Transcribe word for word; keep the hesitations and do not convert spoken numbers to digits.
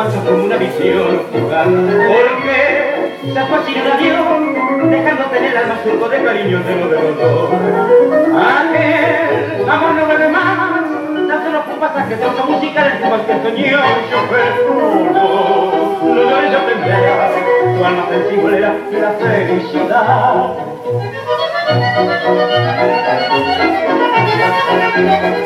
pasó como una visión fugaz, porque se fascinó el avión, dejándote en el alma surco de cariño lleno de dolor. Aquel amor no vuelve más, tan solo fue un pasaje de otra música del cual que soñó un chofer mudo. No llores, yo tendré, tu alma sensible era la felicidad.